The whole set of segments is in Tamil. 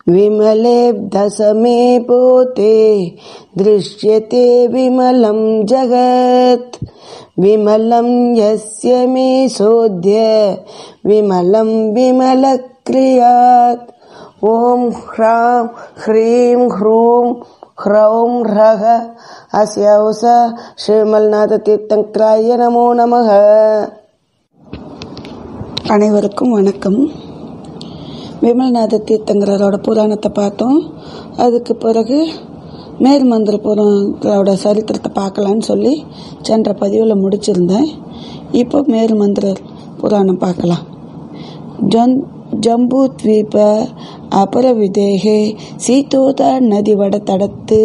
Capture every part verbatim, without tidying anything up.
विमले दशमे पोते दृश्यते विमलं जगत् विमलं यस्य मे सोऽद्य विमलं विमलक्रियात्। ओम ह्रां ह्रीं ह्रूं ह्रौं ह्रः अस्यौस श्रीमल्नाथ तीर्थंकराय நமோ நமः। அனைவருக்கும் வணக்கம். விமல்நாத தீர்த்தங்கரோட புராணத்தை பார்த்தோம். அதுக்கு பிறகு மேல் மந்திர புராணத்தோட சரித்திரத்தை பார்க்கலான்னு சொல்லி சென்ற பதிவில் முடிச்சிருந்தேன். இப்போ மேல் மந்திர புராணம் பார்க்கலாம். ஜன் ஜம்பூத்வீப அபரவிதேகே சீதோதா நதி வட தடத்து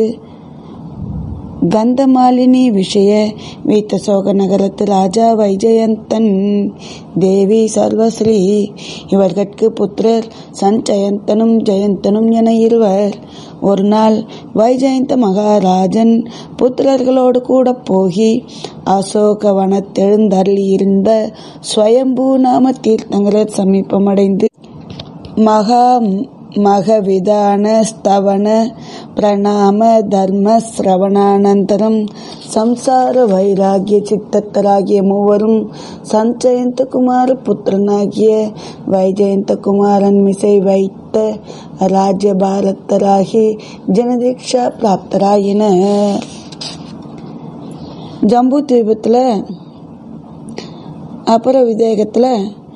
கந்தமாலினி விஷய வீத்தசோக நகரத்து ராஜா வைஜயந்தன் தேவி சர்வஸ்ரீ இவர்கட்கு புத்திரர் சஞ்சயந்தனும் ஜெயந்தனும் என இருவர். ஒரு நாள் வைஜயந்த மகாராஜன் புத்திரர்களோடு கூட போகி அசோக வனத்தெழுந்தருளி இருந்த ஸ்வயம்பூ நாம தீர்த்தங்களை சமீபமடைந்து மகா மகவிதான ஸ்தவன பிரணாம தர்ம சிரவணானந்தரம் சம்சார வைராகிய சித்தத்தராகிய மூவரும் சஞ்சயந்த குமார புத்திரனாகிய வைஜயந்த குமாரன் மிசை வைத்த ராஜ்ய பாரத்தராகி ஜனதீக்ஷா பிராப்தராயின. ஜம்பு தீபத்தில் அப்புற விதேகத்தில்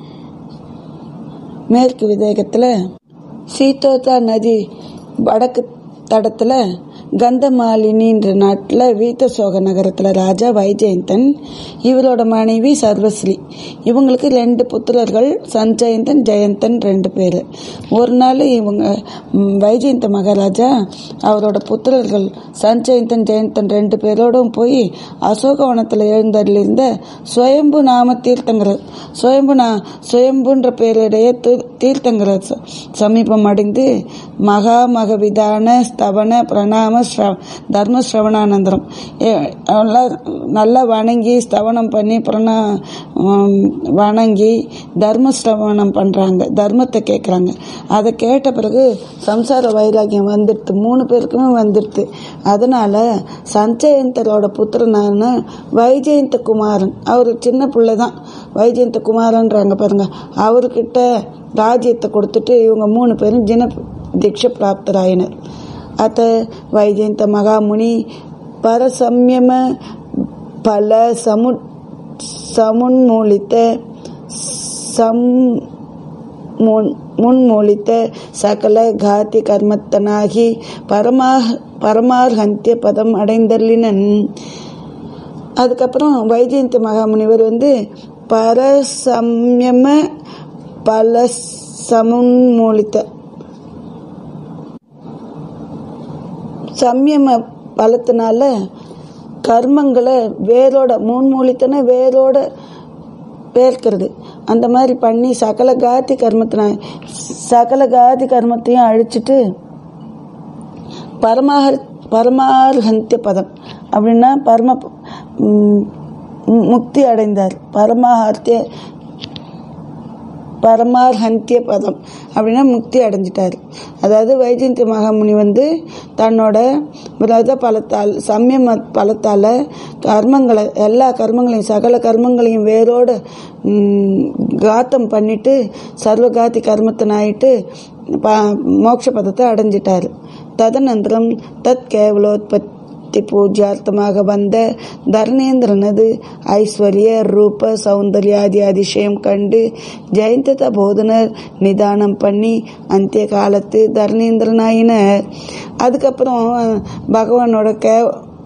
மேற்கு விதேகத்தில் சீதோதா நதி வடக்கு தடத்தில் கந்தமாலினின்ற நாட்டில் வீத்தசோக நகரத்தில் ராஜா வைஜயந்தன் இவரோட மனைவி சர்வஸ்ரீ இவங்களுக்கு ரெண்டு புத்திரர்கள் சஞ்சயந்தன் ஜெயந்தன் ரெண்டு பேர். ஒரு நாள் இவங்க வைஜயந்த மகாராஜா அவரோட புத்திரர்கள் சஞ்சயந்தன் ஜெயந்தன் ரெண்டு பேரோடும் போய் அசோகவனத்தில் எழுந்தருளிருந்த சுயம்பு நாம தீர்த்தங்கர சுயம்பு நா சுயம்புன்ற பேருடைய தீர்த்தங்கர சமீபம் அடைந்து மகா மகவிதான ஸ்தவன பிரணாம தர்ம சிரவணானந்தரம் நல்லா வணங்கி ஸ்தவனம் பண்ணி பிரணா வணங்கி தர்ம சிரவணம் பண்றாங்க, தர்மத்தை கேட்கறாங்க. அதை கேட்ட பிறகு சம்சார வைராகியம் வந்துடுது, மூணு பேருக்குமே வந்துடுது. அதனால சஞ்சயந்தரோட புத்திரனான வைஜயந்த குமாரன், அவரு சின்ன பிள்ளைதான், வைஜயந்த குமாரன்றாங்க பாருங்க, அவர்கிட்ட ராஜ்யத்தை கொடுத்துட்டு இவங்க மூணு பேரும் ஜன தீட்சை பிராப்தராயினர். அத்த வைஜயந்த மகாமுனி பரசம்யம பல சமு சமுன்மூலித்த சம் முன்மூலித்த சகல காதி கர்மத்தனாகி பரமா பரமார்ஹந்திய பதம் அடைந்தர்லினன். அதுக்கப்புறம் வைஜயந்த மகாமுனிவர் வந்து பரசம்யம பல சமுன்மூலித்த சம்யம பலத்தினால கர்மங்களை வேரோட மூன்மூலித்தன வேரோட பேர்க்கிறது, அந்த மாதிரி பண்ணி சகல காதி கர்மத்தின சகல காதி கர்மத்தையும் அழிச்சிட்டு பரமார் பரமார்ஹந்திய பதம் அப்படின்னா பரம முக்தி அடைந்தார். பரமார்த்திய பரமார்ஹந்திய பதம் அப்படின்னா முக்தி அடைஞ்சிட்டார். அதாவது வைஜயந்த மகாமுனி வந்து தன்னோட விரத பலத்தால் சம்யம பலத்தால் கர்மங்களை எல்லா கர்மங்களையும் சகல கர்மங்களையும் வேரோடு காத்தம் பண்ணிட்டு சர்வகாதி கர்மத்தினாயிட்டு ப மோட்ச பதத்தை அடைஞ்சிட்டார். ததனந்தரம் தத் கேவலோத்பத்தி பூஜ்யார்த்தமாக வந்த தர்ணேந்திரனது ஐஸ்வர்ய ரூப சௌந்தர்யாதி அதிசயம் கண்டு ஜெயந்த போதனர் நிதானம் பண்ணி அந்திய காலத்து தர்ணேந்திரனாயினர். அதுக்கப்புறம் பகவானோட கே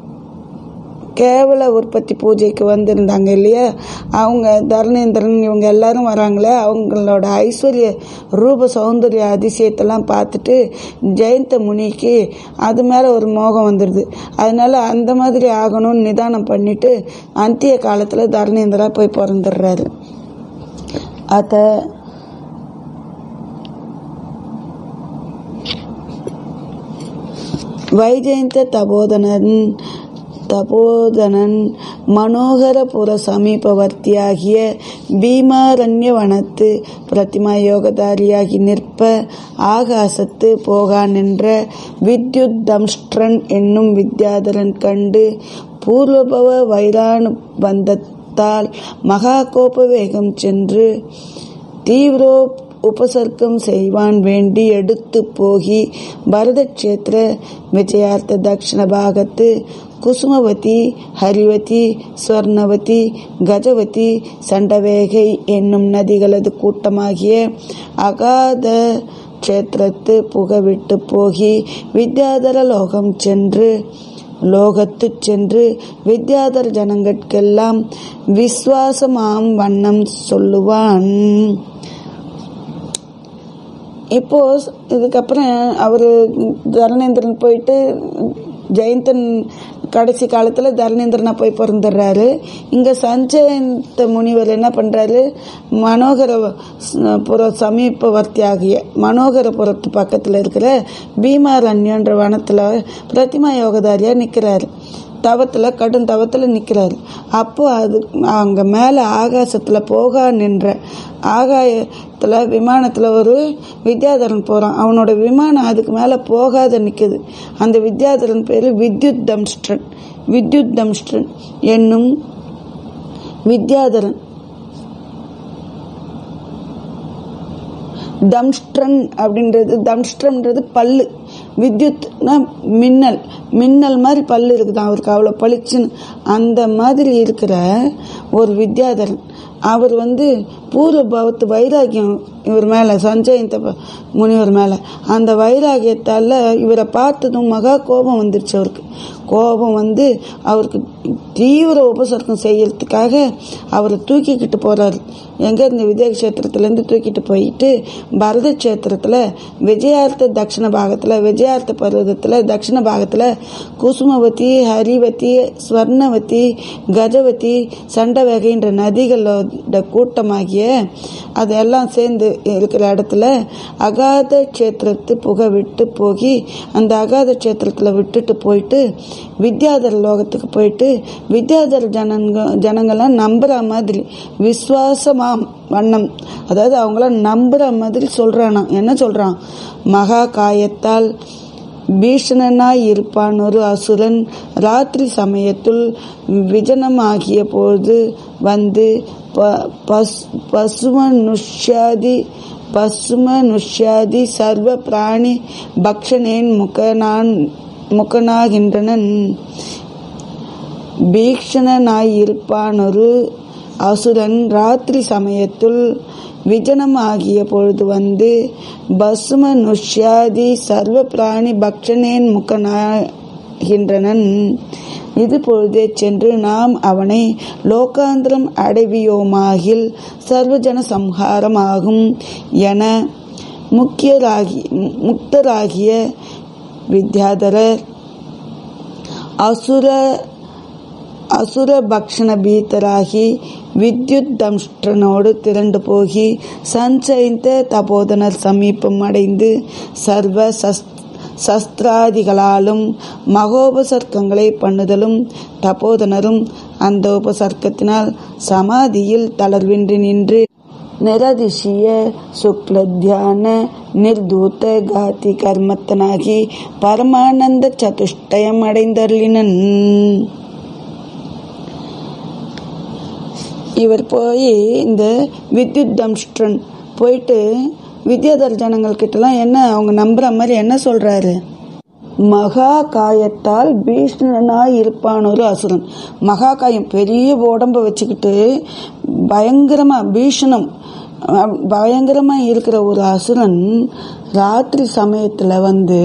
கேவல உற்பத்தி பூஜைக்கு வந்திருந்தாங்க இல்லையா, அவங்க தர்ணேந்திரன் இவங்க எல்லாரும் வராங்களே, அவங்களோட ஐஸ்வர்ய ரூப சௌந்தர்ய அதிசயத்தெல்லாம் பார்த்துட்டு ஜெயந்த முனிக்கு அது மேலே ஒரு மோகம் வந்துடுது. அதனால அந்த மாதிரி ஆகணும்னு நிதானம் பண்ணிட்டு அந்திய காலத்தில் தர்ணேந்திரா போய் பிறந்துடுறாரு. அத வைஜயந்த தபோதனன் தபோதனன் மனோகரபுர சமீபவர்த்தியாகிய பீமாரண்ய வனத்து பிரதிமா யோகதாரியாகி நிற்ப ஆகாசத்து போகா நின்ற வித்யுத் தம்ஷ்ட்ரன் என்னும் வித்யாதரன் கண்டு பூர்வபவ வைரானுபந்தத்தால் மகா கோப வேகம் சென்று தீவிரோ உபசர்க்கம் செய்வான் வேண்டி எடுத்து போகி பரதக்ஷேத்திர விஜயார்த்த தக்ஷண பாகத்து குசுமவதி, ஹரிவதி, ஸ்வர்ணவதி, கஜவதி, சண்டவேகை என்னும் நதிகளது கூட்டமாகிய அகாத க்ஷேத்திரத்து புகவிட்டு போகி வித்யாதர லோகம் சென்று லோகத்து சென்று வித்யாதர ஜனங்கட்கெல்லாம் விஸ்வாசமாம் வண்ணம் சொல்லுவான். இப்போ இதுக்கப்புறம் அவரு தரணேந்திரன் போயிட்டு ஜெயந்தன் கடைசி காலத்துல தரணேந்திரனா போய் பிறந்துடுறாரு. இங்க சஞ்சயந்த முனிவர் என்ன பண்றாரு, மனோகர புற சமீபவர்த்தி ஆகிய மனோகரபுரத்து பக்கத்துல இருக்கிற பீமாரண்யன்ற வனத்துல பிரதிமா யோகதாரியா நிக்கிறாரு. தவத்துல கடும் தவத்துல நிக்கிறாரு. அப்போ அது அங்க மேல ஆகாசத்துல போகா நின்ற ஆகாயத்துல விமானத்துல ஒரு வித்யாதரன் போறான். அவனோட விமானம் அதுக்கு மேல போகாத நிக்குது. அந்த வித்யாதரன் பேரு வித்யுத் தம்ஷ்ட்ரன். வித்யுத் தம்ஷ்ட்ரன் என்னும் வித்யாதரன். தம்ஷ்ட்ரன் அப்படின்றது தம்ஷ்ட்ரம்ன்றது பல்லு. வித்யுத்னா மின்னல். மின்னல் மாதிரி பல்லு இருக்குதான் அவருக்கு, அவ்வளோ பளிச்சுன்னு. அந்த மாதிரி இருக்கிற ஒரு வித்யாதரன். அவர் வந்து பூர்வ பவத்து வைராகியம் இவர் மேல, சஞ்சயந்த முனிவர் மேல. அந்த வைராகியத்தால இவரை பார்த்ததும் மகா கோபம் வந்துருச்சு அவருக்கு. கோபம் வந்து அவருக்கு தீவிர உபசர்க்கம் செய்யறதுக்காக அவரை தூக்கிக்கிட்டு போறாரு. எங்க இந்த விஜய கஷேத்திரத்துல இருந்து தூக்கிட்டு போயிட்டு பரத கஷேத்திரத்துல விஜயார்த்த தட்சிண பாகத்துல விஜயார்த்த பர்வதத்துல தட்சிண பாகத்துல குசுமவதி, ஹரிவதி, ஸ்வர்ணவதி, கஜவதி, சண்டவகைன்ற நதிகளோட கூட்டமாகிய அதெல்லாம் சேர்ந்து இருக்கிற இடத்துல அகாத கஷேத்திரத்து புகை விட்டு போகி அந்த அகாத கஷேத்திரத்துல விட்டுட்டு போயிட்டு வித்யாதர லோகத்துக்கு போயிட்டு வித்யாதர ஜனங்க ஜனங்கள்லாம் நம்புற மாதிரி விசுவாசமாம் வண்ணம், அதாவது அவங்கள நம்புற மாதிரி சொல்றானா. என்ன சொல்றான், மகா காயத்தால் பீஷணனாய் இருப்பான் ஒரு அசுரன் ராத்திரி சமயத்துள் விஜனமாகிய போது வந்து பசுமனுஷ்யாதி பசுமனுஷ்யாதி சர்வ பிராணி பக்ஷனேன் முகனான் முகனாகின்றனன். பீக்ஷணனாயிருப்பான் ஒரு அசுரன் ராத்திரி சமயத்துள் விஜனமாகிய பொழுது வந்து பசுமனுஷ்யாதி சர்வ பிராணி பக்ஷனேன் முகனாகின்றனன். இது பொழுதே சென்று நாம் அவனை லோகாந்திரம் அடைவியோமாகில் சர்வஜன சம்ஹாரமாகும் என முக்கியராகி முக்தராகிய வித்யாதரர் அசுர அசுர பக்ஷண பீத்தராகி வித்யுத் தம்ஷ்ட்ரனோடு திரண்டு போகி சஞ்சயித்த தபோதனர் சமீபம் அடைந்து சர்வ சஸ்திராதிகளாலும் மகோபசர்க்கங்களை பண்ணுதலும் தபோதனரும் அந்த உபசர்க்கத்தினால் சமாதியில் தளர்வின்றி நின்று நிரதிசிய சுக்லத்யான நிர்தூத்த காதி கர்மத்தனாகி பரமானந்த சதுஷ்டயம் அடைந்தருளினன். இவர் போய் இந்த வித்யுத் தம்ஷ்ட்ரன் போயிட்டு வித்யாதர ஜனங்கள் கிட்டலாம் என்ன அவங்க நம்புற மாதிரி என்ன சொல்றாரு, மகா காயத்தால் பீஷ்ணனாய் இருப்பான் ஒரு அசுரன். மகா காயம் பெரிய உடம்ப வச்சுக்கிட்டு பயங்கரமா பீஷணம் பயங்கரமா இருக்கிற ஒரு அசுரன் ராத்திரி சமயத்துல வந்து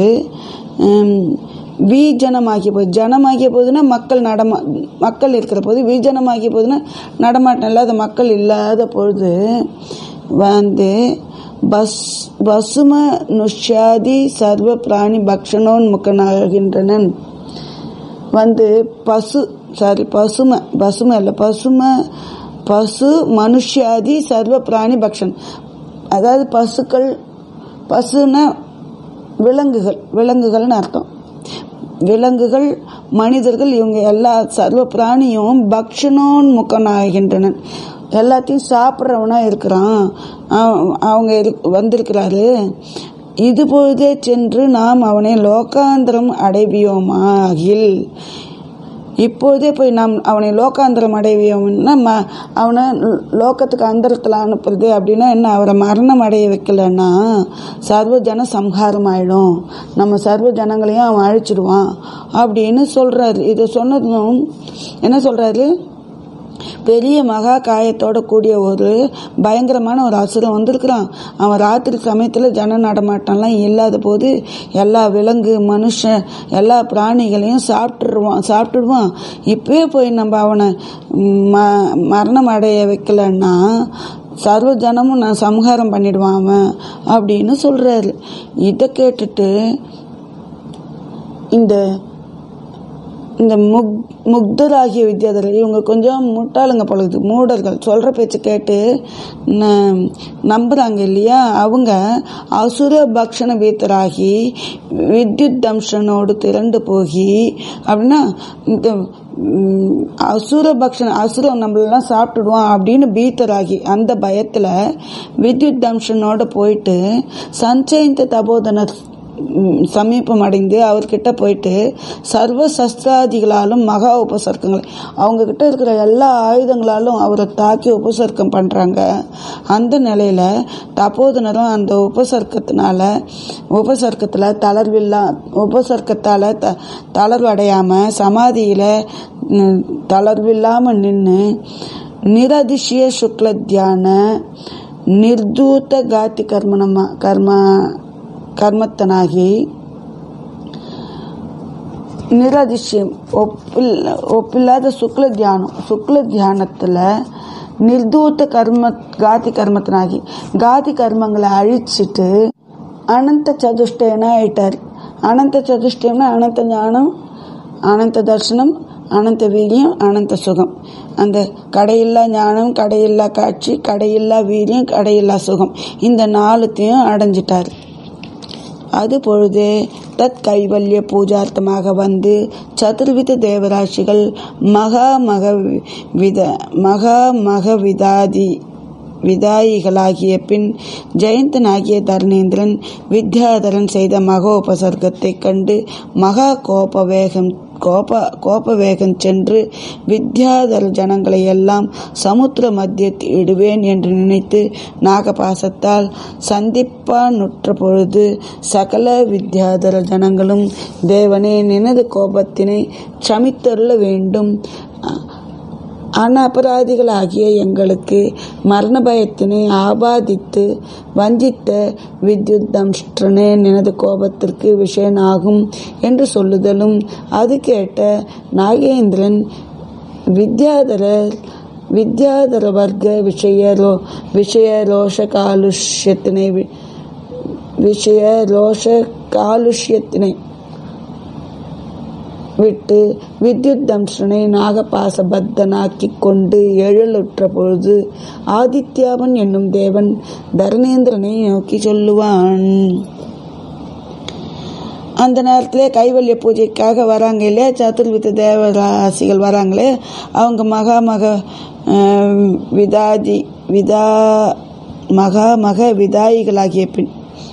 வீஜனமாகிய போது, ஜனமாகிய போதுன்னா மக்கள் நடமா மக்கள் இருக்கிற போது, வீஜனமாகிய போதுன்னா நடமாட்டம் இல்லாத மக்கள் இல்லாத பொழுது வந்து பஸ் பசும நுஷ்யாதி சர்வ பிராணி பக்ஷணோன்முகனாகின்றனன். வந்து பசு சாரி பசும பசும இல்ல பசும பசு மனுஷ்யாதி சர்வ பிராணி பக்ஷன், அதாவது பசுக்கள், பசுன விலங்குகள், விலங்குகள்னு அர்த்தம். விலங்குகள், மனிதர்கள், இவங்க எல்லா சர்வ பிராணியும் பக்ஷணோன்முகனாகின்றனன், எல்லாத்தையும் சாப்பிட்றவனா இருக்கிறான், அவங்க வந்திருக்கிறாரு. இதுபோதே சென்று நாம் அவனை லோகாந்திரம் அடைவியோமாகில், இப்போதே போய் நாம் அவனை லோகாந்திரம் அடைவியோம்னா ம அவனை லோகத்துக்கு அந்தரத்தில் அனுப்புறது அப்படின்னா என்ன, அவரை மரணம் அடைய வைக்கலன்னா சர்வ ஜன சம்ஹாரம் ஆயிடும், நம்ம சர்வ ஜனங்களையும் அவன் அழிச்சிடுவான் அப்படின்னு சொல்றாரு. இதை சொன்னதும் என்ன சொல்றாரு, பெரிய மகா காயத்தோட கூடிய ஒரு பயங்கரமான ஒரு அசுரம் வந்திருக்கிறான். அவன் ராத்திரி சமயத்தில் ஜன நடமாட்டம்லாம் இல்லாத போது எல்லா விலங்கு மனுஷன் எல்லா பிராணிகளையும் சாப்பிட்டுருவான் சாப்பிட்டுடுவான் இப்பவே போய் நம்ம அவனை ம மரணம் அடைய வைக்கலன்னா சர்வ ஜனமும் நான் சம்ஹாரம் பண்ணிடுவான் அவன் அப்படின்னு சொல்றாரு. இதை கேட்டுட்டு இந்த இந்த முக் முக்தராகிய வித்யாதரர் இவங்க கொஞ்சம் முட்டாளுங்க பொழுது, மூடர்கள், சொல்கிற பேச்சு கேட்டு நம்புகிறாங்க இல்லையா. அவங்க அசுர பக்ஷண வீத்தராகி வித்யுத் தம்சனோடு திரண்டு போகி அப்படின்னா இந்த அசுர பக்ஷண அசுரம் நம்மளெல்லாம் சாப்பிட்டுடுவான் அப்படின்னு பீத்தராகி அந்த பயத்தில் வித்யுத் தம்சனோடு போயிட்டு சஞ்சயந்த தபோதனர் சமீபம் அடைந்து அவர்கிட்ட போயிட்டு சர்வ சஸ்திராதிகளாலும் மகா உபசர்க்கங்களை அவங்க கிட்ட இருக்கிற எல்லா ஆயுதங்களாலும் அவரை தாக்கி உபசர்க்கம் பண்றாங்க. அந்த நிலையில தபோதனரும் அந்த உபசர்க்கத்தினால உபசர்க்கத்துல தளர்வில்லா உபசர்க்கத்தால த தளர்வு அடையாம சமாதியில தளர்வில்லாம நின்று நிரதிஷய சுக்ல தியான நிர்தூத்த காத்தி கர்மனமா கர்மா கர்மத்தனாகி நிரதிசயம் ஒப்பில் ஒப்பில்லாத சுக்ல தியானம் சுக்ல தியானத்தில் நிர்தூத்த கர்ம காதி கர்மத்தனாகி காதி கர்மங்களை அழிச்சிட்டு அனந்த சதுஷ்டயனா ஆயிட்டார். அனந்த சதுஷ்டயம்னா அனந்த ஞானம், அனந்த தர்சனம், அனந்த வீரியம், அனந்த சுகம். அந்த கடையில்லா ஞானம், கடையில்லா காட்சி, கடையில்லா வீரியம், கடையில்லா சுகம், இந்த நாலுத்தையும் அடைஞ்சிட்டார். அது பொழுது தத் கைவல்ய பூஜார்த்தமாக வந்து சதுர்வித தேவராசிகள் மகா மக வித மகா மக விதாதி விதாயிகளாகிய பின் ஜெயந்தனாகிய தர்ணேந்திரன் வித்யாதரன் செய்த மகோபசர்க்கத்தை கண்டு மகா கோப வேகம் கோப கோப வேகம் சென்று வித்யாதர ஜனங்களை எல்லாம் சமுத்திர மத்தியத்தில் இடுவேன் என்று நினைத்து நாகபாசத்தால் சந்திப்பானுற்ற பொழுது சகல வித்யாதர ஜனங்களும் தேவனே நினது கோபத்தினை சமித்தருள வேண்டும், அனபராதிகளாகிய எங்களுக்கு மரண பயத்தினை ஆபாதித்து வஞ்சித்த வித்யுத் தம்ஷ்டனே நினது கோபத்திற்கு விஷயனாகும் என்று சொல்லுதலும் அது கேட்ட நாகேந்திரன் வித்யாதரர் வித்யாதர வர்க்க விஷய விஷய ரோஷ காலுஷ்யத்தினை விஷய ரோஷ காலுஷ்யத்தினை விட்டு வித்யுத் தம்சனை நாகபாசபத்தனாக்கி கொண்டு எழலுற்ற பொழுது ஆதித்யாவன் என்னும் தேவன் தர்ணேந்திரனை நோக்கி சொல்லுவான். அந்த நேரத்திலே கைவல்ய பூஜைக்காக வராங்க இல்லையா, சதுர்வித தேவராசிகள் வராங்களே, அவங்க மகா மக விதாதி விதா மகா மக விதாயிகளாகிய பின்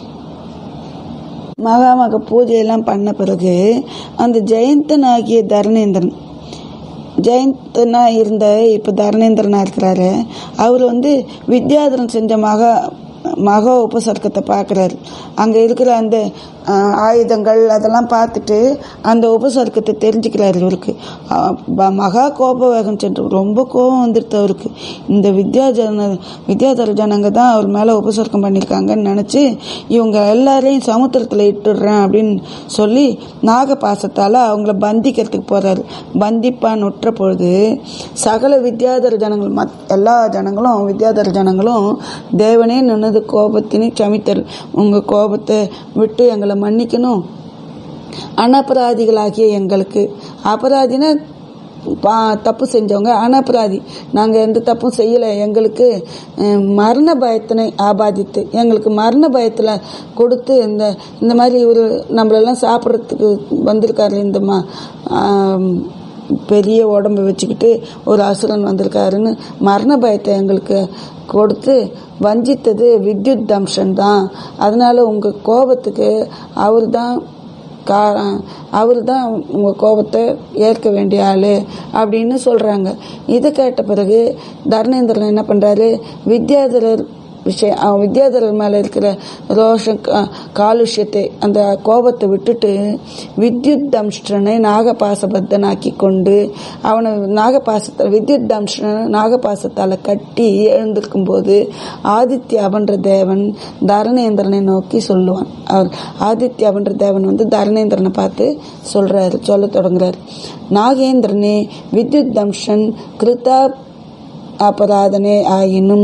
மகாமக பூஜையெல்லாம் பண்ண பிறகு அந்த ஜெயந்தனாகிய தர்ணேந்திரன், ஜெயந்தனா இருந்த இப்போ தர்ணேந்திரனா இருக்கிறாரு, அவர் வந்து வித்யாதரன் செஞ்ச மகா மகா உபசர்க்கத்தை பார்க்குறாரு. அங்கே இருக்கிற அந்த ஆயுதங்கள் அதெல்லாம் பார்த்துட்டு அந்த உபசர்க்கத்தை தெரிஞ்சுக்கிறாரு. இவருக்கு மகா கோப வேகம் சென்று ரொம்ப கோபம் வந்துடுது அவருக்கு. இந்த வித்யாஜன வித்யாதர ஜனங்க தான் அவர் மேலே உபசர்க்கம் பண்ணியிருக்காங்கன்னு நினச்சி இவங்க எல்லாரையும் சமுத்திரத்தில் இட்டுடுறேன் அப்படின்னு சொல்லி நாகபாசத்தால் அவங்கள பந்திக்கிறதுக்கு போகிறாரு. பந்திப்பான் உற்ற பொழுது சகல வித்யாதர ஜனங்கள் மத் எல்லா ஜனங்களும் வித்யாதர ஜனங்களும் தேவனே நின்னது கோபத்தினை சமித்தல், உங்கள் கோபத்தை விட்டு எங்களை மன்னிக்கணும், அனபராதிகளாகிய எங்களுக்கு, அபராதினா பா தப்பு செஞ்சவங்க, அனபராதி நாங்கள் எந்த தப்பும் செய்யலை, எங்களுக்கு மரண பயத்தினை ஆபாதித்து எங்களுக்கு மரண பயத்தில் கொடுத்து இந்த இந்த மாதிரி இவர் நம்மளெல்லாம் சாப்பிட்றதுக்கு வந்திருக்காரு இந்த மா பெரிய உடம்பை வச்சுக்கிட்டு ஒரு அசுரன் வந்திருக்காருன்னு மரண பயத்தை எங்களுக்கு கொடுத்து வஞ்சித்தது வித்யுத் தம்சன் தான். அதனால உங்க கோபத்துக்கு அவர் தான் கா அவர் தான் உங்கள் கோபத்தை ஏற்க வேண்டிய ஆள் அப்படின்னு சொல்கிறாங்க. இதை கேட்ட பிறகு தர்ணேந்திரன் என்ன பண்ணுறாரு, வித்யாதரர் விஷயம் அவன் வித்யாதரர் மேலே இருக்கிற ரோஷம் காலுஷ்யத்தை அந்த கோபத்தை விட்டுட்டு வித்யுத் தம்ஷ்டனை நாகபாசபத்தனாக்கி கொண்டு அவனை நாகபாசத்தால் வித்யுத் தம்ஷ்டனை நாகபாசத்தால் கட்டி எழுந்திருக்கும் போது ஆதித்யாபன்ற தேவன் தரணேந்திரனை நோக்கி சொல்லுவான். அவர் ஆதித்யாபன்ற தேவன் வந்து தரணேந்திரனை பார்த்து சொல்றாரு சொல்ல தொடங்குறாரு. நாகேந்திரனே, வித்யுத் தம்ஷன் கிருதா அபராதனே ஆயினும்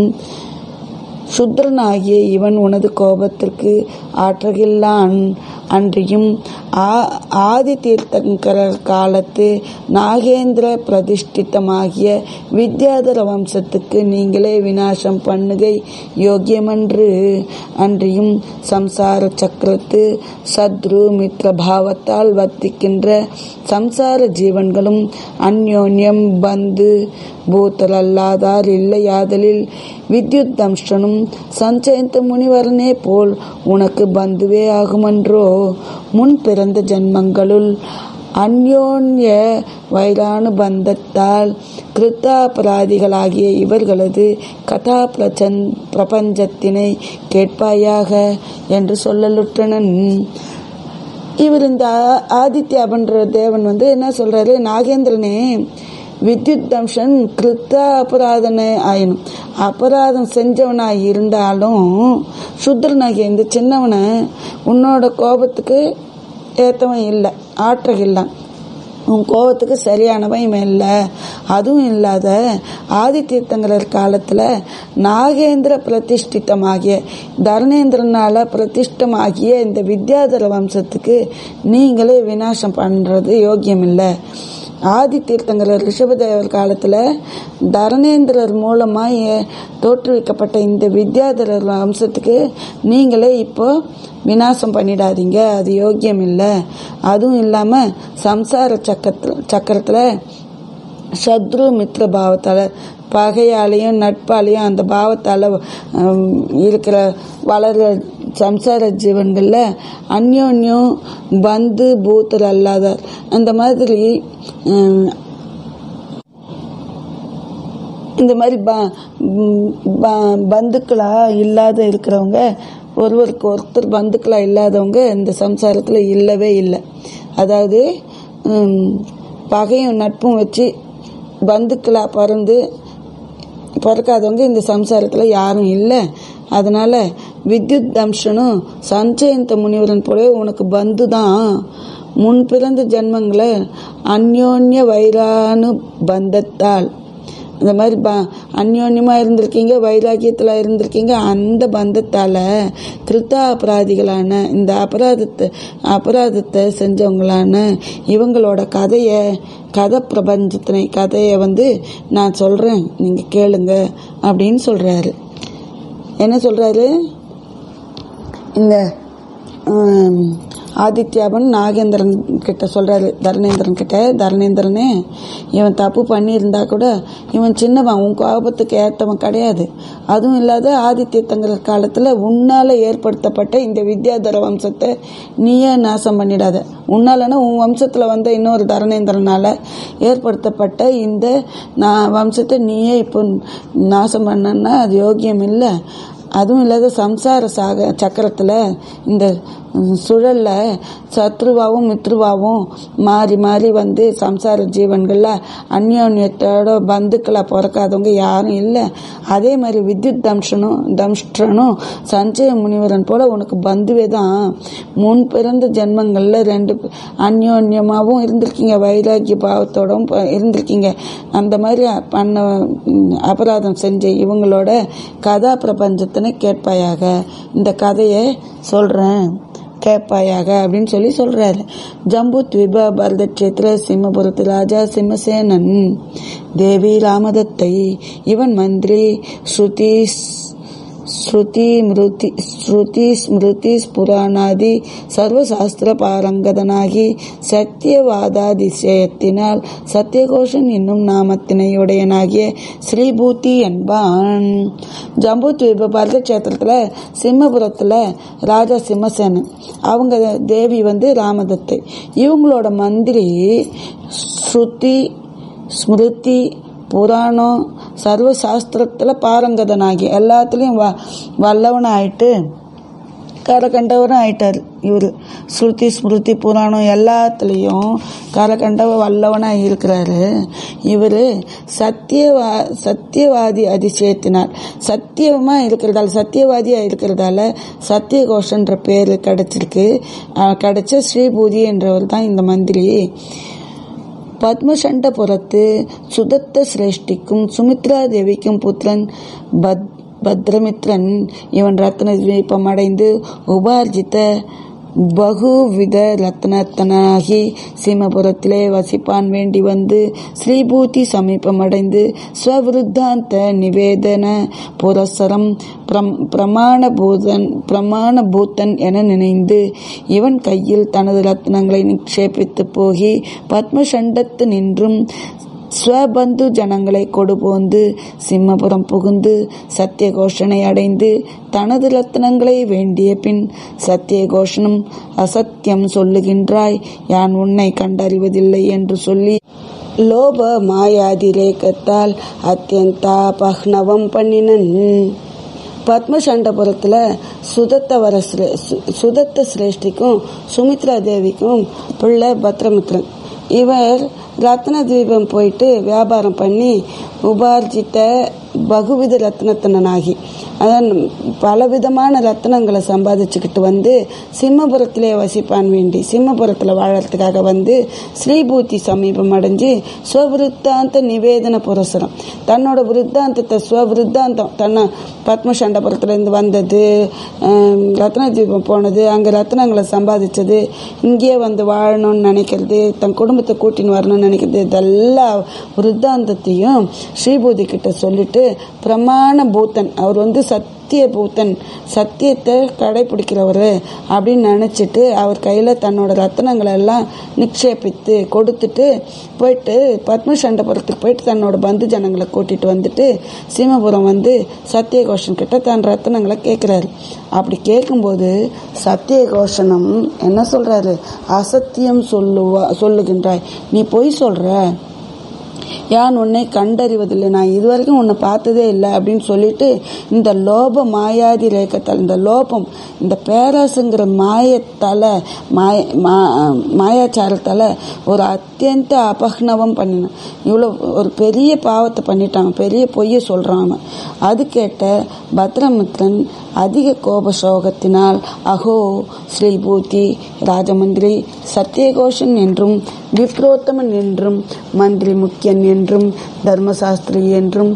சுத்ரனாகிய இவன் உனது கோபத்திற்கு ஆற்றகில்லான். அன்றியும் ஆதி தீர்த்தங்கரர் காலத்து நாகேந்திர பிரதிஷ்டிதமாகிய வித்யாதர வம்சத்துக்கு நீங்களே விநாசம் பண்ணுகை யோக்கியமன்று. அன்றியும் சம்சார சக்கரத்து சத்ரு மித்ர பாவத்தால் வர்த்திக்கின்ற சம்சார ஜீவன்களும் அந்யோன்யம் பந்து பூத்தலல்லாதார் இல்லையாதலில் வித்யுத் தம்ஷனும் சஞ்சயந்த முனிவரனே போல் உனக்கு பந்துவே ஆகுமன்றோ. முன் பிறந்த ஜன்மங்களுள் அந்யோன்ய வைரானு பந்தத்தால் கிருத்தாபராதிகளாகிய இவர்களது கதா பிரச்சன் பிரபஞ்சத்தினை கேட்பாயாக என்று சொல்லலுற்றனன். இவர் இந்த ஆதித்யா அப்படின்ற தேவன் வந்து என்ன சொல்றாரு, நாகேந்திரனே, வித்யுத் தம்ஷன் கிருத்த அபராதனை ஆயினும் அபராதம் செஞ்சவனாக இருந்தாலும் சுத்ரனாகிய இந்த சின்னவனை உன்னோட கோபத்துக்கு ஏற்றவன் இல்லை, ஆற்றகில்லை, உன் கோபத்துக்கு சரியானவன் இவன் இல்லை. அதுவும் இல்லாத ஆதி தீர்த்தங்கரர் காலத்தில் நாகேந்திர பிரதிஷ்டிதமாகிய தர்ணேந்திரனால பிரதிஷ்டமாகிய இந்த வித்யாதர வம்சத்துக்கு நீங்களே விநாசம் பண்ணுறது யோக்கியம் இல்லை. ஆதி தீர்த்தங்கரர் ரிஷபதேவர் காலத்தில் தரணேந்திரர் மூலமாக தோற்றுவிக்கப்பட்ட இந்த வித்யாதரர் வம்சத்துக்கு நீங்களே இப்போ விநாசம் பண்ணிடாதீங்க, அது யோக்கியம் இல்லை. அதுவும் இல்லாமல் சம்சார சக்கரத்தில் சக்கரத்தில் சத்ரு மித்ர பாவத்தால் பகையாலையும் நட்பாலையும் அந்த பாவத்தால் இருக்கிற வளர சம்சார ஜீவன்களில் அந்யோன்யம் பந்து பூத்தர் அல்லாதார் அந்த மாதிரி இந்த மாதிரி பந்துக்களா இல்லாத இருக்கிறவங்க, ஒருவருக்கு ஒருத்தர் பந்துக்களா இல்லாதவங்க இந்த சம்சாரத்தில் இல்லவே இல்லை. அதாவது பகையும் நட்பும் வச்சு பந்துக்களா பறந்து பிறக்காதவங்க இந்த சம்சாரத்தில் யாரும் இல்லை. அதனால வித்யுத் தம்ஷனும் சஞ்சயந்த முனிவரன் போல உனக்கு பந்து தான். முன் பிறந்த ஜென்மங்களை அந்யோன்ய வைரானு பந்தத்தால் இந்த மாதிரி ப அந்யோன்யமாக இருந்திருக்கீங்க, வைராக்கியத்தில் இருந்திருக்கீங்க. அந்த பந்தத்தால் கிருத்தா அபராதிகளான இந்த அபராதத்தை அபராதத்தை செஞ்சவங்களான இவங்களோட கதையை கதை பிரபஞ்சத்தினை கதையை வந்து நான் சொல்கிறேன், நீங்கள் கேளுங்க அப்படின்னு சொல்கிறாரு. என்ன சொல்கிறாரு, இந்த ஆதித்யாபன் நாகேந்திரன் கிட்ட சொல்கிறாரு, தர்ணேந்திரன் கிட்ட, தர்ணேந்திரனே, இவன் தப்பு பண்ணியிருந்தா கூட இவன் சின்னவன், உன் கோபத்துக்கு ஏற்றவன் கிடையாது. அதுவும் இல்லாத ஆதித்யத்தங்கிற காலத்தில் உன்னால் ஏற்படுத்தப்பட்ட இந்த வித்யாதர வம்சத்தை நீயே நாசம் பண்ணிடாத. உன்னாலன்னா உன் வம்சத்தில் வந்த இன்னொரு தர்ணேந்திரனால் ஏற்படுத்தப்பட்ட இந்த நான் வம்சத்தை நீயே இப்போ நாசம் பண்ணன்னா அது யோக்கியம் இல்லை. அதுவும் இல்லாத சம்சார சாக சக்கரத்தில் இந்த சுழலில் சத்ருவாவும் மித்ருவாவும் மாறி மாறி வந்து சம்சார ஜீவன்களில் அந்யோன்யத்தோட பந்துக்களை பிறக்காதவங்க யாரும் இல்லை. அதே மாதிரி வித்யுத் தம்ஷனும் தம்ஷ்டனும் சஞ்சய முனிவரன் போல் உனக்கு பந்துவே தான். முன் பிறந்த ஜென்மங்களில் ரெண்டு அந்யோன்யமாகவும் இருந்திருக்கீங்க, வைராக்கிய பாவத்தோடவும் இருந்திருக்கீங்க. அந்த மாதிரி பண்ண அபராதம் செஞ்ச இவங்களோட கதா பிரபஞ்சத்தினை கேட்பாயாக, இந்த கதையை சொல்கிறேன் கேட்பாயாக அப்படின்னு சொல்லி சொல்றாரு. ஜம்பு த்விப பரதட்சேத்திர சிம்மபுரத்து ராஜா சிம்மசேனன் தேவி ராமதத்தை இவன் மந்திரி ஸ்ருதி ஸ்ருதி மிருதி ஸ்ருதி ஸ்மிருதி புராணாதி சர்வசாஸ்திர பாரங்கதனாகி சத்தியவாதாதிசயத்தினால் சத்தியகோஷன் என்னும் நாமத்தினை உடையனாகிய ஸ்ரீபூதி என்பான். ஜம்பு தீப பரத கஷேத்திரத்துல சிம்மபுரத்துல ராஜா சிம்மசேனன், அவங்க தேவி வந்து ராமதத்தை. இவங்களோட மந்திரி ஸ்ருதி ஸ்மிருதி புராணம் சர்வசாஸ்திரத்துல பாரங்கதனாகி எல்லாத்துலயும் வ வல்லவன ஆயிட்டு கரகண்டவரும் ஆயிட்டாரு. இவரு ஸ்ருதி ஸ்மிருதி புராணம் எல்லாத்துலேயும் கரகண்டவ வல்லவனாக இருக்கிறாரு. இவர் சத்தியவா சத்தியவாதி அதிசயத்தினால் சத்தியமாக இருக்கிறதால சத்தியவாதியாக இருக்கிறதால சத்தியகோஷன்ற பேர் கிடைச்சிருக்கு. கிடைச்ச ஸ்ரீபூதி என்றவர் தான் இந்த மந்திரி. பத்மசண்டபுரத்து சுதத்த சிரேஷ்டிக்கும் சுமித்ரா தேவிக்கும் புத்திரன் பத் பத்ரமித்ரன். இவன் ரத்ன தீபம் அடைந்து உபார்ஜித்த பகுவித ரத்னத்தனாகி சிம்மபுரத்திலே வசிப்பான் வேண்டி வந்து ஸ்ரீபூதி சமீபம் அடைந்து ஸ்வவிருத்தாந்த நிவேதன புரசரம் பிரமாணபூதன் பிரமாணபூத்தன் என நினைந்து இவன் கையில் தனது ரத்னங்களை நிக்ஷேபித்து போகி பத்மசண்டத்து நின்றும் ஸ்வபந்து ஜனங்களை கொடுபோந்து சிம்மபுரம் புகுந்து சத்தியகோஷனை அடைந்து தனது ரத்னங்களை வேண்டிய பின் சத்தியகோஷனும் அசத்தியம் சொல்லுகின்றாய், யான் உன்னை கண்டறிவதில்லை என்று சொல்லி லோப மாயாதிரேகத்தால் அத்தியந்தா பஹ்னவம் பண்ணினன். பத்மசண்டபுரத்தில் சுதத்த வர சுதத்த சிரேஷ்டிக்கும் சுமித்ரா தேவிக்கும் பிள்ளை பத்ரமித்ரன். இவர் ரத்ன தீபம் போயிட்டு வியாபாரம் பண்ணி உபார்ஜித்த பகுவித ரத்னத்தனாகி அதான் பலவிதமான ரத்னங்களை சம்பாதிச்சுக்கிட்டு வந்து சிம்மபுரத்திலே வசிப்பான் வேண்டி சிம்மபுரத்தில் வாழறதுக்காக வந்து ஸ்ரீபூதி சமீபம் அடைஞ்சு ஸ்வவிருத்தாந்த நிவேதன புரசரம் தன்னோட விருத்தாந்தத்தை ஸ்வவிருத்தாந்தம் தன்னை பத்மசண்டபுரத்துலேருந்து வந்தது, ரத்ன தீபம் போனது, அங்கே ரத்னங்களை சம்பாதிச்சது, இங்கேயே வந்து வாழணும்னு நினைக்கிறது, தன் குடும்பத்தை கூட்டின்னு வரணும்னு நினைக்கிறது, இதெல்லாம் விருத்தாந்தத்தையும் ஸ்ரீபூதி கிட்ட சொல்லிட்டு பிரமாண பூத்தன், அவர் வந்து சத்திய பூத்தன், சத்தியத்தை கடைபிடிக்கிறவர் அப்படின்னு நினச்சிட்டு அவர் கையில் தன்னோட ரத்னங்களை எல்லாம் நிக்ஷேபித்து கொடுத்துட்டு போயிட்டு பத்மசண்டபுரத்துக்கு போயிட்டு தன்னோட பந்து ஜனங்களை கூட்டிட்டு வந்துட்டு சிம்மபுரம் வந்து சத்தியகோஷன் கிட்ட தன் ரத்னங்களை கேட்குறாரு. அப்படி கேட்கும்போது சத்தியகோஷனம் என்ன சொல்றாரு, அசத்தியம் சொல்லுவா சொல்லுகின்றாய், நீ பொய் சொல்ற, யான் உன்னை கண்டறிவதில்லை, நான் இதுவரைக்கும் உன்னை பார்த்ததே இல்லை அப்படின்னு சொல்லிட்டு இந்த லோப மாயாதி ரேக்கத்தால் இந்த லோபம் இந்த பேராசுங்கிற மாயத்தால் மாய மாயாச்சாரத்தால் ஒரு அத்தியந்த அபக்னவம் பண்ணினான். இவ்வளோ ஒரு பெரிய பாவத்தை பண்ணிட்டான், பெரிய பொய்யை சொல்கிறான். அது கேட்ட பத்ரமித்ரன் அதிக கோப சோகத்தினால் அகோ ஸ்ரீபூதி ராஜமந்திரி சத்தியகோஷன் என்றும் விப்ரோத்தமன் என்றும் மந்திரி முக்கியன் என்றும் தர்மசாஸ்திரி என்றும்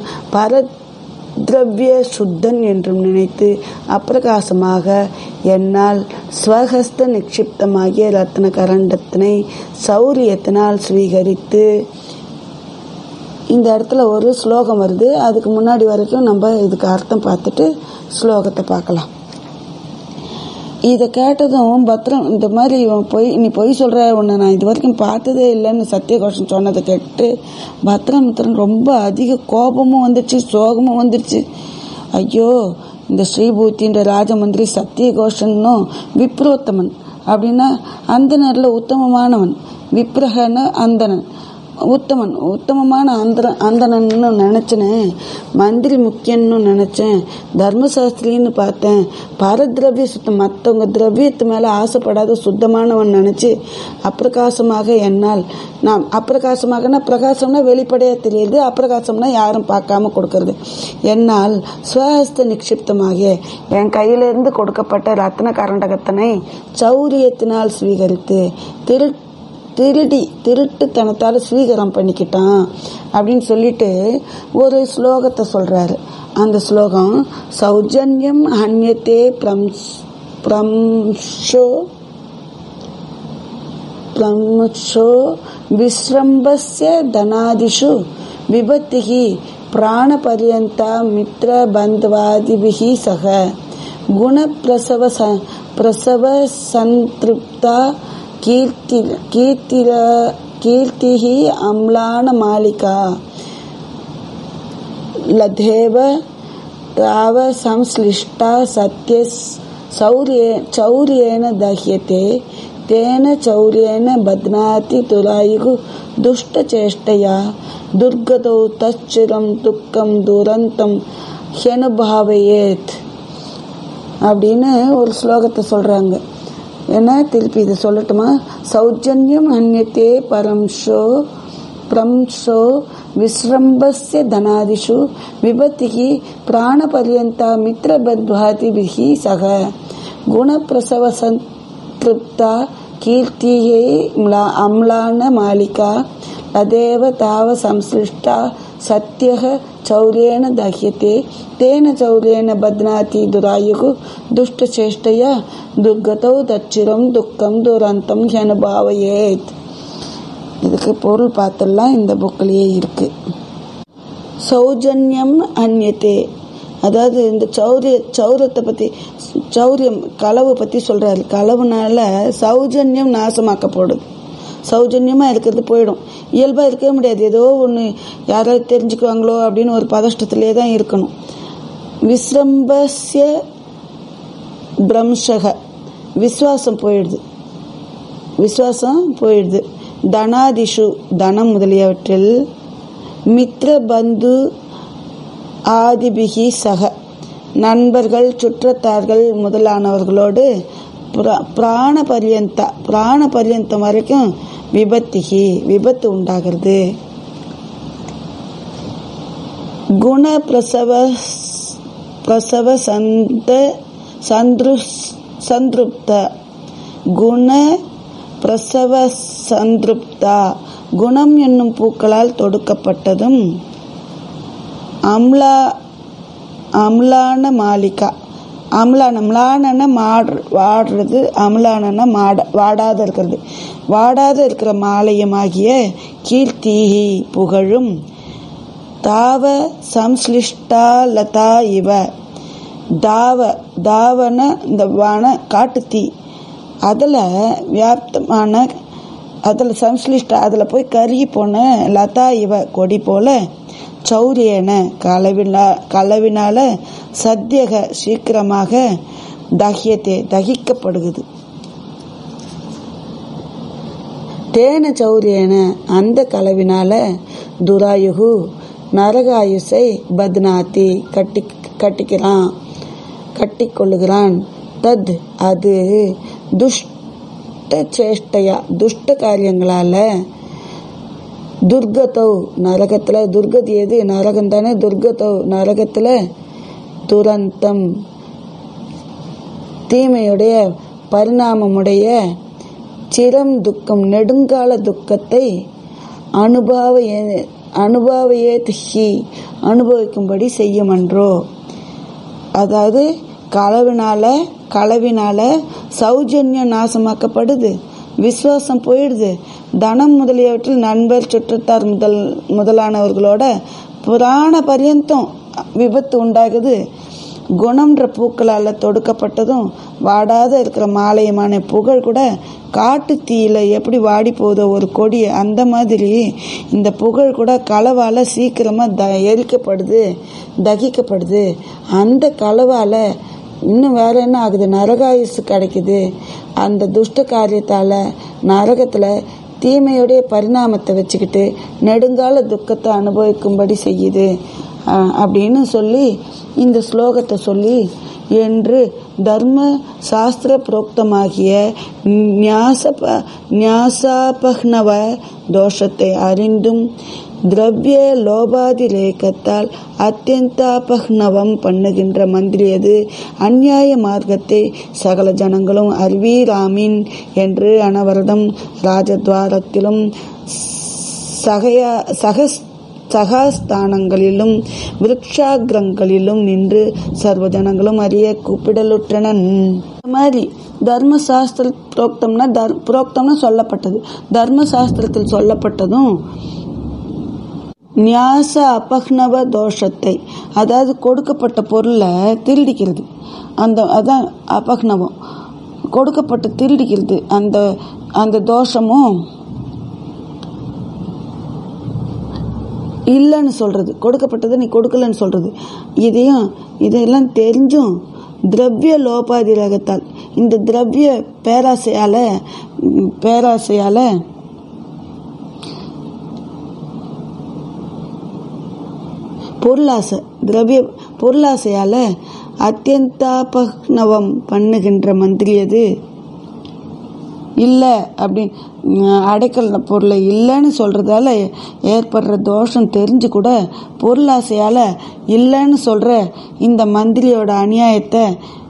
பரத்ரவ்ய சுத்தன் என்றும் நினைத்து அப்பிரகாசமாக என்னால் ஸ்வஹஸ்த நிக்ஷிப்தமாகிய ரத்ன கரண்டத்தினை சௌரியத்தினால் ஸ்வீகரித்து. இந்த இடத்துல ஒரு ஸ்லோகம் வருது, அதுக்கு முன்னாடி வரைக்கும் நம்ம இதுக்கு அர்த்தம் பார்த்துட்டு ஸ்லோகத்தை பார்க்கலாம். இதை கேட்டதும் பத்ரம் இந்த மாதிரி பொய் நீ பொய் சொல்கிற, உன்னை நான் இது வரைக்கும் பார்த்ததே இல்லைன்னு சத்தியகோஷன் சொன்னதை கேட்டு பத்ரமித்ரன் ரொம்ப அதிக கோபமும் வந்துடுச்சு, சோகமும் வந்துடுச்சு. ஐயோ, இந்த ஸ்ரீபூத்தின்ற ராஜமந்திரி சத்தியகோஷனும் விப்ரோத்தமன் அப்படின்னா அந்தனரில் உத்தமமானவன், விப்ரஹன அந்தனன் உத்தமன் உத்தமமான அந்த அந்தனன்னு நினச்சினேன், மந்திரி முக்கியன்னு நினச்சேன், தர்மசாஸ்திரின்னு பார்த்தேன், பரதிரவிய சுத்தம் மற்றவங்க திரவியத்து மேலே ஆசைப்படாத சுத்தமானவன் நினச்சி அப்பிரகாசமாக என்னால் நான் அப்பிரகாசமாகனா பிரகாசம்னா வெளிப்படையாக தெரியுது, அப்பிரகாசம்னா யாரும் பார்க்காம கொடுக்கறது. என்னால் ஸ்வஹஸ்த நிக்ஷிப்தமாகிய என் கையிலிருந்து கொடுக்கப்பட்ட ரத்ன கரண்டகத்தனை சௌரியத்தினால் ஸ்வீகரித்து திரு திருடி திருட்டுத்தனத்தால் ஸ்வீகரம் பண்ணிக்கிட்டான் அப்படின்னு சொல்லிட்டு ஒரு ஸ்லோகத்தை சொல்றாரு. அந்த ஸ்லோகம் சௌஜன்யம் ஹன்யத்தே பிரம்ஷோ பிரம்ஷோ விஸ்ரம்பஸ்ய தனாதிஷு விபத்திகி प्राणपर्यन्ता मित्रबन्धवादिभिः सह गुणप्रसव प्रसव संतृप्ता कीर्ति कीर्तिर कीर्तिः अम्लानमालिका लधेव ताव संश्लिष्टा सत्य चौर्ये चौर्येण दह्यते तेन चौर्येण बध्नाति तुरायुः दुष्टचेष्टया दुर्गतौ तच्चिरं दुःखं दुरन्तं ह्यनुभावयेत् அப்படின்னு ஒரு ஸ்லோகத்தை சொல்றாங்க. என்ன திருப்பி இதை சொல்லட்டுமா? சௌஜன்யம் அன்யத்தே பரம்ஷோ பிரம்ஷோ விஸ்ரம்பஸ்ய தனாதிஷு விபத்திகி பிராணபர்யந்தா மித்ரபத்வாதிபிஹி சக குணப்பிரசவ சந்திருப்தா கீர்த்தியே அம்லான மாலிகா ததேவ தாவ சம்ஸ்லிஷ்டா சத்யஹ சௌர்யேன தஹ்யதே தேன சௌர்யேன பத்னாதி துராயுகு துஷ்டசேஷ்டயா துர்கதௌ தச்சிரம் துக்கம் துரந்தம் ஹனுபாவயேத். இதுக்கு பொருள் பார்த்தெல்லாம் இந்த புக்கிலேயே இருக்கு. சௌஜன்யம் அன்யத்தே, அதாவது இந்த சௌரிய சௌரியத்தை பற்றி சௌரியம் களவு பற்றி சொல்கிறாரு. களவுனால சௌஜன்யம் நாசமாக்கப்படுது. சௌஜன்யமாக இருக்கிறது போயிடும். இயல்பாக இருக்கவே முடியாது. ஏதோ ஒன்று யாராவது தெரிஞ்சுக்குவாங்களோ அப்படின்னு ஒரு பதஷ்டத்திலே தான் இருக்கணும். விஸ்ரம்பஸ்ய பிரம்ஷக, விஸ்வாசம் போயிடுது விஸ்வாசம் போயிடுது. தனாதிஷு, தனம் முதலியவற்றில், மித்ர பந்து ஆதிபிகி சக, நண்பர்கள் சுற்றத்தார்கள் முதலானவர்களோடு பிராண பரியந்தா, பிராண பரியந்தம் வரைக்கும் விபத்திகி விபத்து உண்டாகிறது. குண பிரசவ பிரசவ சந்த சந்ரு சந்திருப்த குண பிரசவ சந்திருப்தா, குணம் என்னும் பூக்களால் தொடுக்கப்பட்டதும் அம்லா அம்லான மாலிகா, அம்லான ம்லான மாடு வாடுறது, அம்லான மாட வாடாத இருக்கிறது, வாடாத இருக்கிற மாலயமாகிய கீர்த்தி புகழும் தாவ சம்ஸ்லிஷ்டா லதா இவ, தாவ தாவன இந்த வான காட்டுத்தீ, அதில் வியாப்தமான, அதில் சம்ஸ்லிஷ்டா அதில் போய் கருகி போன லதா இவ கொடி போல, சௌரியன களவினா களவினால சத்தியக சீக்கிரமாக தஹ்யத்தே தகிக்கப்படுகிறது. தேன சௌரியன அந்த களவினால துராயுகு நரகாயுசை பத்னாத்தி கட்டி கட்டிக்கிறான் கட்டிக்கொள்ளுகிறான். தத் அது துஷ்ட சேஷ்டையா துஷ்ட காரியங்களால துர்கதோ நரகத்தில், துர்கதி எது நரகம் தானே, துர்கதோ நரகத்தில் துரந்தம் தீமையுடைய பரிணாமமுடைய சிரம் துக்கம் நெடுங்கால துக்கத்தை அனுபவ அனுபவையே திஹி அனுபவிக்கும்படி செய்யுமன்றோ. அதாவது களவினால களவினால சௌஜன்யம் நாசமாக்கப்படுது, விசுவாசம் போயிடுது, தனம் முதலியவற்றில் நண்பர் சுற்றத்தார் முதல் முதலானவர்களோட புராண பரியந்தம் விபத்து உண்டாகுது. குணம்ன்ற பூக்களால் தொடுக்கப்பட்டதும் வாடாத இருக்கிற மாலயமான புகழ் கூட காட்டு தீயில எப்படி வாடி போதோ ஒரு கொடி, அந்த மாதிரி இந்த புகழ் கூட களவால சீக்கிரமா த எரிக்கப்படுது தகிக்கப்படுது. அந்த களவால இன்னும் வேற என்ன ஆகுது, நரகாயுசு கிடைக்குது. அந்த துஷ்ட காரியத்தால நரகத்துல தீமையுடைய பரிணாமத்தை வச்சுக்கிட்டு நெடுங்கால துக்கத்தை அனுபவிக்கும்படி செய்யுது அப்படின்னு சொல்லி இந்த ஸ்லோகத்தை சொல்லி என்று தர்ம சாஸ்திர புரோக்தமாகிய ஞாசப ஞாசாபக்னவ தோஷத்தை அறிந்தும் திரவிய லோபாதி ரேகத்தால் அத்தியந்தாபக்னவம் பண்ணுகின்ற மந்திரியது அந்நியாய மார்க்கத்தை சகல ஜனங்களும் அறிவீராமின் என்று அனவரதம் ராஜத்வாரத்திலும் சகயா சக சகாஸ்தானங்களிலும் விருட்சாகிரங்களிலும் நின்று சர்வ ஜனங்களும் அறிய கூப்பிடலுற்றனன். இந்த மாதிரி தர்மசாஸ்திர புரோக்தம்னா தர் புரோக்தம்னா சொல்லப்பட்டது, தர்மசாஸ்திரத்தில் சொல்லப்பட்டதும் நியாச அபக்னவ தோஷத்தை, அதாவது கொடுக்கப்பட்ட பொருளை திருடிக்கிறது, அந்த அதான் அபக்னவம், கொடுக்கப்பட்ட திருடிக்கிறது, அந்த அந்த தோஷமும் இல்லைன்னு சொல்றது, கொடுக்கப்பட்டதை நீ கொடுக்கலன்னு சொல்றது, இதையும் இதெல்லாம் தெரிஞ்சும் திரவிய லோபாதி ரகத்தால், இந்த திரவிய பேராசையால பேராசையால பொருளாசை திரவிய பொருளாசையால அத்தியந்தாபக்னவம் பண்ணுகின்ற மந்திரி அது இல்லை அப்படின்னு அடைக்கல் பொருளை இல்லைன்னு சொல்றதால ஏற்படுற தோஷம் தெரிஞ்சு கூட பொருளாசையால இல்லைன்னு சொல்ற இந்த மந்திரியோட அநியாயத்தை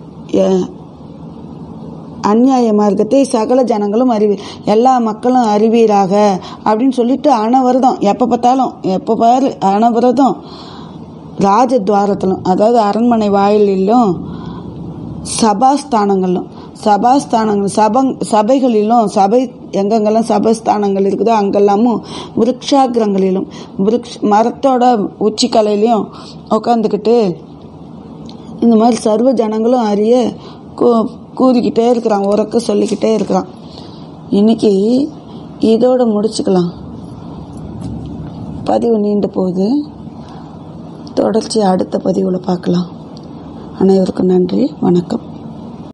அநியாய மார்க்கத்தை சகல ஜனங்களும் அறிவி எல்லா மக்களும் அறிவீராக அப்படின்னு சொல்லிட்டு அனவரதம், எப்போ பார்த்தாலும் எப்போ பாரு அனவரதம் ராஜத்வாரத்திலும், அதாவது அரண்மனை வாயிலும் சபாஸ்தானங்களும் சபாஸ்தானங்கள் சபங் சபைகளிலும் சபை எங்கெங்கெல்லாம் சபஸ்தானங்கள் இருக்குதோ அங்கெல்லாமும் விருட்சாகிரங்களிலும் விருட்ச மரத்தோட உச்சிக்கலையிலையும் உட்காந்துக்கிட்டு இந்த மாதிரி சர்வ ஜனங்களும் அறிய கூ கூறிக்கிட்டே இருக்கிறான், உறக்க சொல்லிக்கிட்டே இருக்கிறான். இன்னைக்கு இதோட முடிச்சுக்கலாம். பதிவு நீண்டு போகுது. தொடர்ச்சி அடுத்த பதிவில் பார்க்கலாம். அனைவருக்கும் நன்றி, வணக்கம்.